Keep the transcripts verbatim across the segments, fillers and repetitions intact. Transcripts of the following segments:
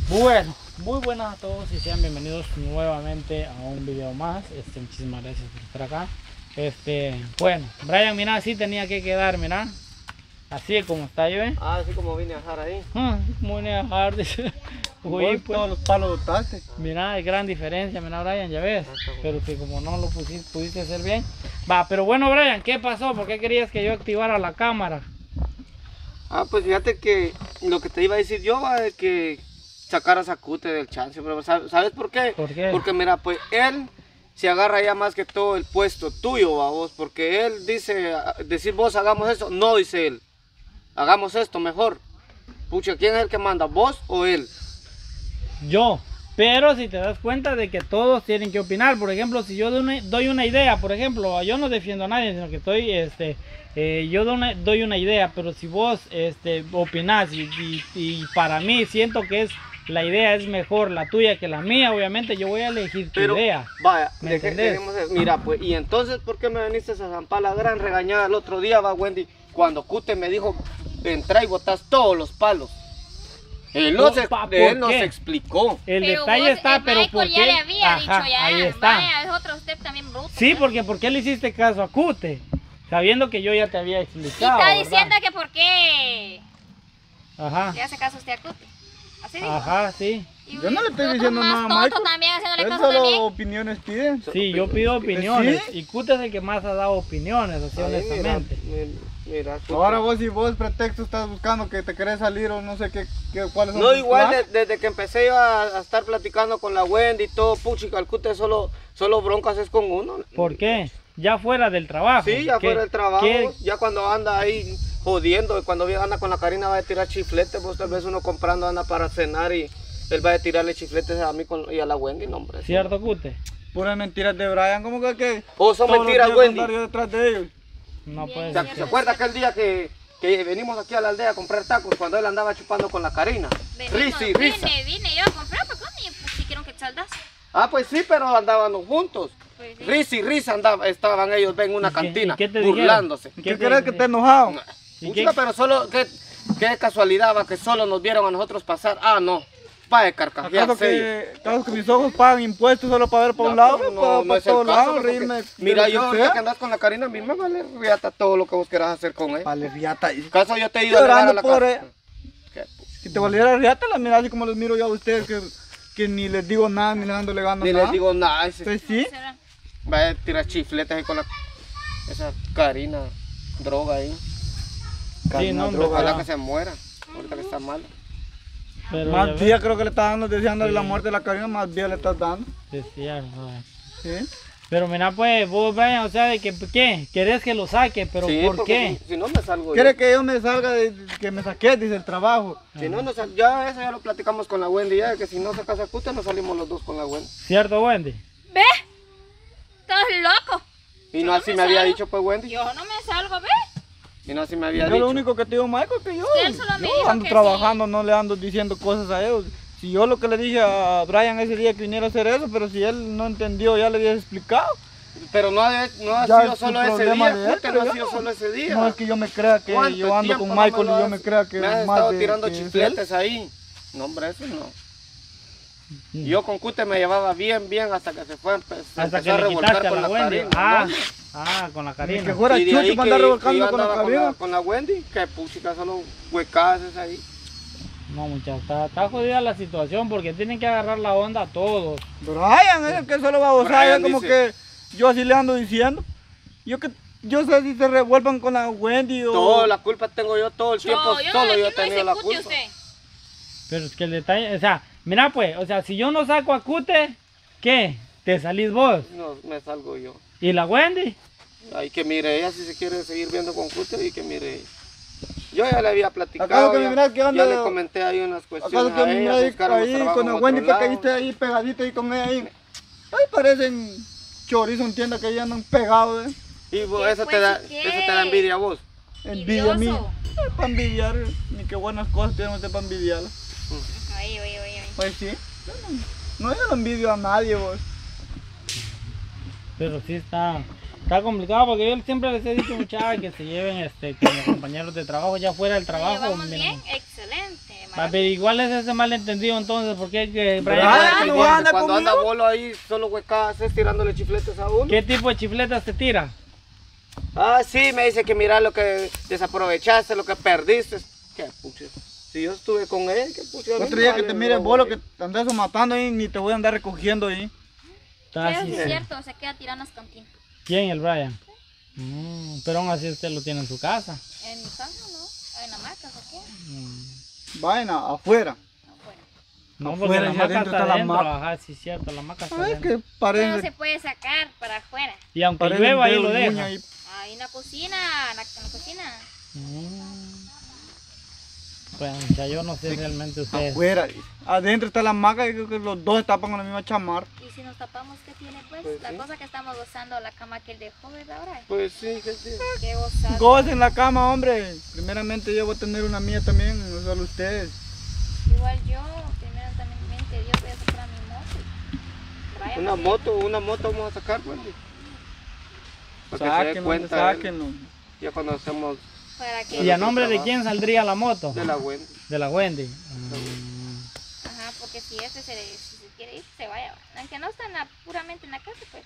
Bueno, muy buenas a todos y sean bienvenidos nuevamente a un video más. Este, muchísimas gracias por estar acá. Este, bueno, Brian, mira, así tenía que quedar, mira. Así es como está yo, ¿eh? Ah, así como vine a dejar ahí. Ah, como vine a dejar, dice. Uy, pues, todos los palos botaste. mira, hay gran diferencia, mira, Brian, ya ves. Pero que como no lo pusiste, pudiste hacer bien. Va, pero bueno, Brian, ¿qué pasó? ¿Por qué querías que yo activara la cámara? Ah, pues fíjate que lo que te iba a decir yo va de que sacaras a Cute del chance, pero ¿sabes por qué? ¿Por qué? Porque mira, pues él se agarra ya más que todo el puesto tuyo, va vos, porque él dice, decir vos hagamos eso, no dice él, hagamos esto mejor. Pucha, ¿quién es el que manda, vos o él? Yo. Pero si te das cuenta de que todos tienen que opinar, por ejemplo, si yo doy una, doy una idea, por ejemplo, yo no defiendo a nadie, sino que estoy, este, eh, yo doy una, doy una idea, pero si vos, este, opinás y, y, y para mí siento que es la idea es mejor la tuya que la mía, obviamente yo voy a elegir tu Pero, idea. Vaya, ¿Me deje, entendés? dejemos de- mira, pues, y entonces, ¿por qué me viniste a zampar la gran regañada el otro día, va, Wendy? Cuando Cute me dijo, entra y botas todos los palos. Él nos, Oh, pa, ¿por él nos qué? explicó. El Pero detalle vos, está, eh, pero Michael ¿por ya qué? le había Ajá, dicho ya. ahí está. Vaya, es otro usted también bruto. Sí, ¿no? porque ¿por qué le hiciste caso a Cute? Sabiendo que yo ya te había Y explicado, está ¿verdad? diciendo que por qué Ajá, le hace caso a usted a Cute. Así dijo. ajá, sí. Y Yo no le estoy otro diciendo más nada a tonto Michael. también haciéndole Él caso solo también. opiniones pide. Sí, yo pido opiniones ¿Sí? y Cute es el que más ha dado opiniones, así Ahí, honestamente. Mira, mira, Cute. Ahora vos si vos pretexto estás buscando que te querés salir o no sé qué, qué cuáles son No, tus igual planes. de- desde que empecé yo a, a estar platicando con la Wendy y todo, puchica, el Cute solo, solo broncas es con uno. ¿Por qué? Ya fuera del trabajo. Sí, ya ¿Qué- fuera del trabajo, qué- ya cuando anda ahí jodiendo, y cuando anda con la Karina va a tirar chifletes, vos tal vez uno comprando anda para cenar y él va a tirarle chifletes a mí con- y a la Wendy, no hombre. ¿Cierto, Cute? Puras mentiras de Brian, como que, que O son todos los mentiras, días Wendy. andar yo detrás de ellos. No Bien, puede ¿Se, ser. se acuerda aquel día que, que venimos aquí a la aldea a comprar tacos cuando él andaba chupando con la Karina? Venimos, Risa y risa. Vine, vine yo a comprar, pero ¿cómo? Pues si quiero que saldas. Ah, pues sí, pero andaban juntos. Pues sí. Risa y risa andaba, estaban ellos en una ¿Y qué- cantina, y qué te dijeron? burlándose. ¿Qué ¿Qué te- querés que esté enojado? ¿Y Puchica, qué- pero solo, qué, qué casualidad va que solo nos vieron a nosotros pasar. Ah, no, pa' de carcajear, ¿Acaso serio. que, acaso que mis ojos pagan impuestos solo para ver para un lado? No, para, no para es el todos caso, lados, porque reírme. de mira, lo yo que ahorita sea. que andas con la Karina, a mí me vale riata todo lo que vos quieras hacer con él. Vale, riata. Y ¿Acaso yo te he ido a llevar a llorando la por casa? él. Qué pucha. Si te valiera riata, la mirás así como los miro yo a ustedes, que, que ni les digo nada, ni les ando legando Ni nada. les digo nada, ese- Entonces sí, ¿Será? vaya a tirar chifletes ahí con la, esa Karina, droga ahí. Sí, no, hombre, Ojalá pero- que se muera, ahorita que está mal. pero más ya ves, días creo que le estás dando, deseándole Sí. la muerte de la Karina, más días le estás dando. decía, no. ¿Sí? Pero mira, pues, vos, Brian, o sea, de que, ¿qué? ¿Querés que lo saque? ¿Pero Sí, por porque qué? Si, si no me salgo Quiere yo. que yo me salga, de, que me saque, dice el trabajo. Si no, no sal- ya eso ya lo platicamos con la Wendy, ya que si no se casa Cute, nos salimos los dos con la Wendy. ¿Cierto, Wendy? ¿Ve? Estás loco. Y no Yo así no me me había salgo. dicho pues Wendy. Yo no me salgo, ¿ve? Y no así me había Yo dicho. lo único que te digo, Michael, que yo, Él solo me yo dijo ando que trabajando, no le ando diciendo cosas a ellos. Si yo lo que le dije a Brian ese día que viniera a hacer eso, pero si él no entendió, ya le había explicado. Pero no ha, no ha Ya sido es su solo ese problema día, de él, Cute, no pero ha yo sido no. solo ese día. No es que yo me crea que ¿Cuánto yo ando tiempo con no me Michael lo y yo has- me crea que me has más estado de- tirando que es él. chifletes ahí. No, hombre, eso no. Yo con Cute me llevaba bien, bien hasta que se fue, empe- se Hasta empezó que a le revolcar quitaste a con la la Wendy. Karina. Ah, ¿no? ah, con la Ni Karina. que fuera Y de chucho ahí para que, andar que yo revolcando con la andaba con la, Karina. con la Wendy, que puchica solo huecas ahí. No, muchachos, está, está jodida la situación porque tienen que agarrar la onda a todos. Brian es el que solo va a gozar, Brian es como dice- que yo así le ando diciendo. Yo que yo sé si se revuelvan con la Wendy o... Toda la culpa tengo yo todo el Yo, tiempo, yo solo no, yo he aquí no tenido hice la Cute culpa. usted. Pero es que el detalle, o sea, mira pues, o sea, si yo no saco a Cute, ¿qué? Te salís vos. No, me salgo yo. ¿Y la Wendy? Hay que mire ella si se quiere seguir viendo con Cute y que mire ella. Yo ya le había platicado, ¿Acaso que me ya, miras que anda- ya le comenté ahí unas cuestiones ¿Acaso que a me ella, ahí, buscaron ahí trabajo con en la otro Wendy que lado. caíste ahí pegadito ahí con ella ahí? Ahí parecen chorizo en tienda que ahí andan pegados, ¿eh? Y vos, ¿Qué eso, pues, te da, y qué? eso te da envidia a vos. Envidia a mí. Envidioso. Para envidiar, ni qué buenas cosas tiene usted para envidiarla. Oye, oye, oye. Pues sí. Yo no, no yo no envidio a nadie, vos. Pero sí está, está complicado porque yo siempre les he dicho muchachos que se lleven este, con los compañeros de trabajo ya fuera del ¿Nos trabajo. llevamos mira, bien? Excelente. Va, pero igual es ese malentendido entonces, porque es que Brian, Brian, no Cuando- anda cuando anda conmigo. bolo ahí, solo huecas, es tirándole chifletes a uno. ¿qué tipo de chifletas te tira? Ah, sí, me dice que mira lo que desaprovechaste, lo que perdiste. Qué pucha. Si yo estuve con él, qué pucha. Otro día que te mire vos lo que te andas matando ahí, ni te voy a andar recogiendo ahí. Está Eso así, sí sí. es cierto, se queda tirando las cantinas. ¿Quién, el Brian? Mm, pero aún así usted lo tiene en su casa. En mi casa, ¿no? En hamacas, ¿o qué? Mm. Vayan a- afuera. Afuera. No, porque Afuera la y hamaca adentro está está la adentro, hamaca. ajá, sí, cierto, la hamaca está Ay, adentro. que Pero parece. se puede sacar para afuera. Y aunque parece llueva, ahí dedo lo y deja. uña ahí. Ahí en la cocina, en la, en la cocina. Mm. Bueno, ya yo no sé realmente ustedes. Afuera. Adentro está la hamaca y creo que los dos tapan con la misma chamar. Y si nos tapamos, ¿qué tiene pues? Pues la sí. cosa que estamos gozando, la cama que él dejó, ¿verdad, Brian? Pues sí, que sí. Qué gozado. Goce en la cama, hombre. Primeramente yo voy a tener una mía también, no solo ustedes. Igual yo, primero también Dios voy a sacar mi moto. Brian Una también. moto, una moto vamos a sacar, Wendy. Para que se dé Sáquenlo, cuenta, él, sáquenlo. ya cuando hacemos Para que... ¿Y a nombre de quién saldría la moto? de la Wendy. De la Wendy. Mm. Ajá, porque si este se, si se quiere ir, se vaya. Aunque no está en la- puramente en la casa, pero...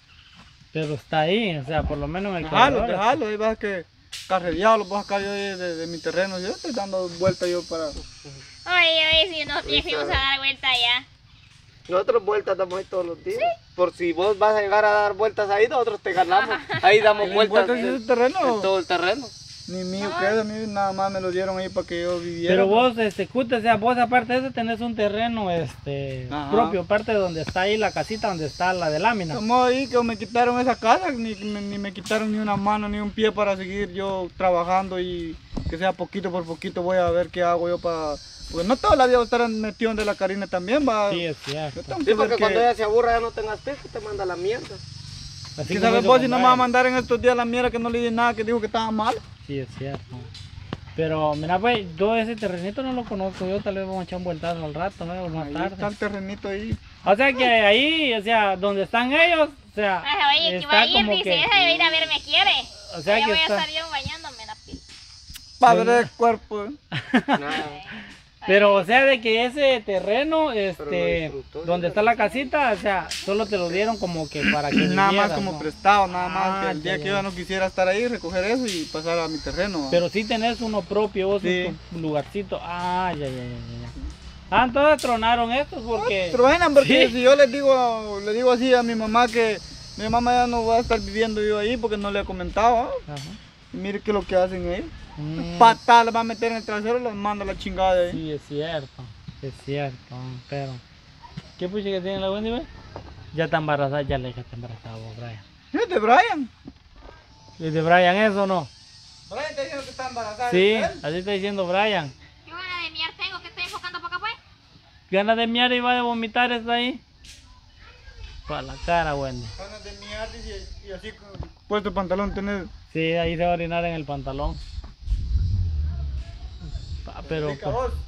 Pero está ahí, o sea, por lo menos en el Déjalo, corredor. déjalo, ahí vas que carrereado lo voy a sacar yo de, de, de mi terreno. Yo estoy dando vuelta yo para. Oye, oye, si nos Ahí fuimos a está. dar vuelta allá. Nosotros vueltas damos ahí todos los días. Por si vos vas a llegar a dar vueltas ahí, nosotros te ganamos. Ahí damos ¿Tienen vueltas vueltas en en, ese terreno? en todo el terreno. Ni mío que es, a mí nada más me lo dieron ahí para que yo viviera. Pero vos, este, Cute, o sea, vos aparte de eso tenés un terreno, este, Ajá. propio, aparte de donde está ahí la casita, donde está la de lámina. Como ahí que me quitaron esa casa, ni, ni, ni me quitaron ni una mano ni un pie para seguir yo trabajando y que sea poquito por poquito voy a ver qué hago yo para. Porque no toda la vida voy a estar metido de la Karina también, va. Sí, es Yo cierto. tengo Sí, que ver porque cuando que, ella se aburra ya no tengas piso, te manda la mierda. Así que como sabes hizo vos con si no me Brian. va a mandar en estos días la mierda que no le di nada, que dijo que estaba mal. Sí, es cierto. Pero, mira, pues, yo ese terrenito no lo conozco, yo tal vez vamos a echar un vueltazo al rato, ¿no? O más Ahí tarde. está el terrenito ahí. O sea que ahí, o sea, donde están ellos, o sea, Ay, oye, que va está a ir, como dice, que, esa de ir a ver, me quiere. o sea Ya que voy a está, estar yo bañándome en la pila. Padre del cuerpo. ¿eh? Nada. pero o sea de que ese terreno, lo este, disfrutó, donde ¿no? está la casita, o sea, solo te lo dieron como que para que Nada más vivieras, como ¿no? prestado, nada más. Ah, Que el día ya, que ya. yo no quisiera estar ahí, recoger eso y pasar a mi terreno. ¿va? Pero sí tenés uno propio, vos Sí. tu lugarcito. Ah, ya, ya, ya, ya, ya. Ah, entonces tronaron estos porque... Truenan porque Sí. si yo les digo, le digo así a mi mamá que mi mamá ya no va a estar viviendo yo ahí porque no le he comentado. ¿va? Ajá. Y mire qué es lo que hacen ellos. Mm, Patada les va a meter en el trasero y los manda a la chingada de ahí. sí, es cierto, es cierto, pero... ¿Qué pucha que tiene la Wendy, ve? Ya está embarazada, ya le dije que está embarazada vos, Brian. ¿Es de Brian? ¿Es de Brian eso o no? Brian está diciendo que está embarazada. Sí, ¿de él? así está diciendo Brian. Yo ganas de miar tengo, que estoy enfocando para acá, pues. Ganas de miar y va de vomitar está ahí. Para la cara, Wendy. Ganas de miar, dice, y así con- puesto el pantalón tenés. Sí, ahí se va a orinar en el pantalón. Pa, pero... Rica pues, voz.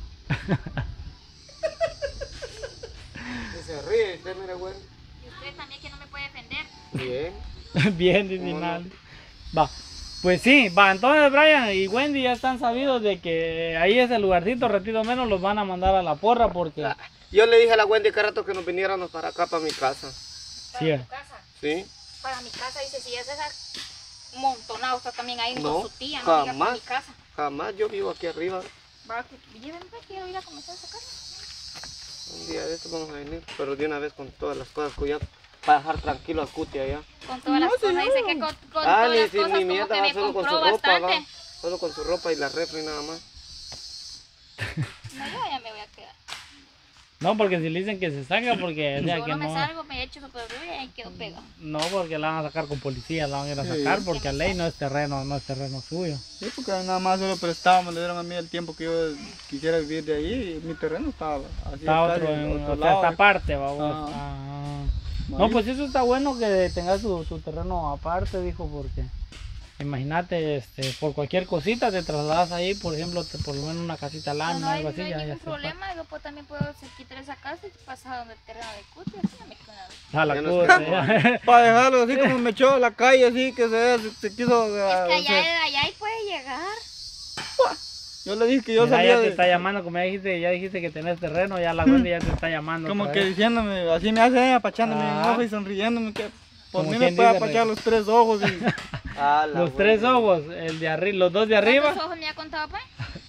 Y se ríe, usted mira, Wendy. Y usted también que no me puede defender. Bien. bien, dice ¿Cómo no? nadie. Va, pues sí, va, entonces Brian y Wendy ya están sabidos de que ahí ese lugarcito, ratito menos, los van a mandar a la porra porque... Ah, Yo le dije a la Wendy que rato que nos viniéramos para acá, para mi casa. Sí, Para tu casa. ¿Sí? Para mi casa, dice, si es esa montonado, está también ahí No, con su tía, no diga para jamás. mi casa. Jamás yo vivo aquí arriba. Va, que llévenme, quiero ir a comenzar esa casa. Un día de estos vamos a venir, pero de una vez con todas las cosas que ya para dejar tranquilo a Cuti allá. Con todas No, las cosas, señor. dice que con, con Ah, todas ni las si cosas mi como mierda que va me solo con su compró ropa, va. bastante. Solo con su ropa y la refri nada más. No, yo ya me voy a quedar. no, porque si le dicen que se salga, porque o sea, Yo que no me no, salgo, me echo super ruido y ahí quedo pegado. no, porque la van a sacar con policía, la van a ir a Sí. sacar, porque a ley no es terreno, no es terreno suyo. Sí, porque nada más se lo prestaba, me le dieron a mí el tiempo que yo quisiera vivir de ahí y mi terreno estaba así. Está otro, casi, en, otro o sea, lado. esta parte, vamos. Ah. Ah. No, pues eso está bueno que tengas su, su terreno aparte, dijo, porque imagínate, este, por cualquier cosita te trasladas ahí, por ejemplo, te- por lo menos una casita No, lámina, no hay, algo no así, hay ya, ya ningún se problema, yo pues, también puedo se- quitar esa casa y pasar donde el terreno de Cuti, así ya me quedo una vez. a la Ya no cosa, está. ya. Para dejarlo así como me echó a la calle, así que se, se, se quiso. Es ah, que allá, se- allá ahí puede llegar. Yo le dije que yo Mira, salía ya te de... está llamando, como ya dijiste, ya dijiste que tenés terreno, ya la Wendy ya te está llamando. Como otra que vez. diciéndome, así me hace, eh, apachándome en Ah. ojo y sonriéndome, que por Como mí me quien puede dice, apachar rey. los tres ojos y... Ah, la Los tres buena. ojos, el de arriba, los dos de arriba. ¿Cuántos ojos me ha contado, pues?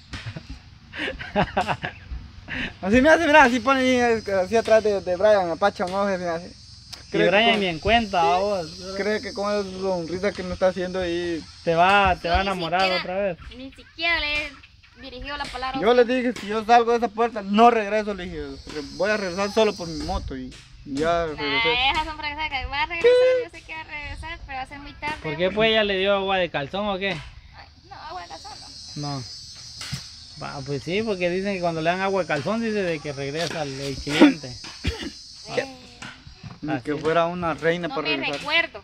Así me hace, mira, así pone ahí, así atrás de, de Brian, apacha un ojo y me hace. Y Cree que Brian con- ni en cuenta, vos. Cree que con esa sonrisa que me está haciendo ahí... Te va, te va a No, ni enamorar siquiera- otra vez. Ni siquiera le he dirigido la palabra. Yo les dije, si yo salgo de esa puerta, no regreso, le dije, voy a regresar solo por mi moto y ya regresé. Nah, esas son frases que va a regresar, yo sé que va a regresar, pero va a ser muy tarde. ¿Por qué pues ella le dio agua de calzón o qué? Ay, no, agua de calzón no. No. Va, pues sí, porque dicen que cuando le dan agua de calzón dice de que regresa el, el cliente. Eh, Ni Así que es. fuera una reina no para me regresar. recuerdo.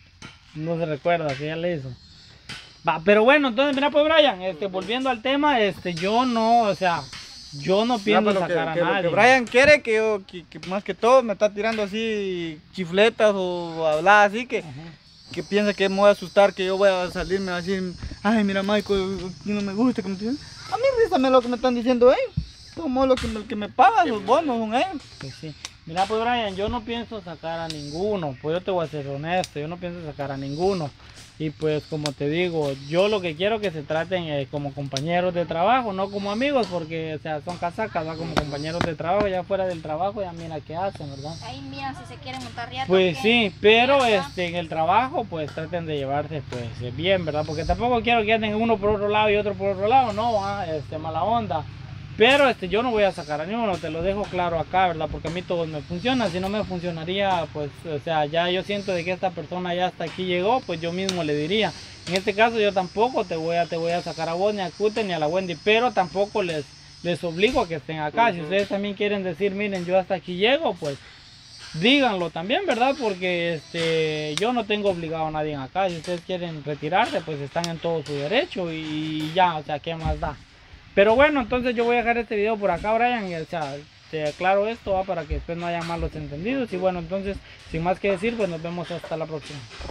No se recuerda si ella le hizo. Va, pero bueno, entonces mira pues Brian, este, volviendo al tema, este, yo no, o sea, yo no No, pienso pero que, sacar que a lo nadie. que Brian quiere que yo, que, que más que todo me está tirando así chifletas o hablar así que, Ajá. que piensa que me voy a asustar, que yo voy a salirme así, ay mira Michael, no me gusta que me dicen, a mí rízame lo que me están diciendo ellos, como lo que me, que me pagan, los bonos son ellos. Pues sí. Mira pues Brian, yo no pienso sacar a ninguno, pues yo te voy a ser honesto, yo no pienso sacar a ninguno. Y pues como te digo, yo lo que quiero que se traten eh, como compañeros de trabajo, no como amigos, porque o sea, son casacas, ¿va? Como compañeros de trabajo, ya fuera del trabajo ya mira qué hacen, ¿verdad? Ahí miran si se quieren montar riata. Pues o qué. sí, pero Ya está. este en el trabajo pues traten de llevarse pues eh, bien, ¿verdad? Porque tampoco quiero que anden uno por otro lado y otro por otro lado, no, ah, este mala onda. Pero este yo no voy a sacar a ninguno, te lo dejo claro acá, ¿verdad? Porque a mí todo me funciona, si no me funcionaría, pues, o sea, ya yo siento de que esta persona ya hasta aquí llegó, pues yo mismo le diría. En este caso yo tampoco te voy a, te voy a sacar a vos, ni a Cute, ni a la Wendy, pero tampoco les, les obligo a que estén acá. Si ustedes también quieren decir, miren, yo hasta aquí llego, pues díganlo también, ¿verdad? Porque este, yo no tengo obligado a nadie acá. Si ustedes quieren retirarse, pues están en todo su derecho y ya, o sea, ¿qué más da? Pero bueno, entonces yo voy a dejar este video por acá, Brian, y, o sea, te aclaro esto, ¿va? Para que después no haya malos entendidos. Y bueno, entonces, sin más que decir, pues nos vemos hasta la próxima.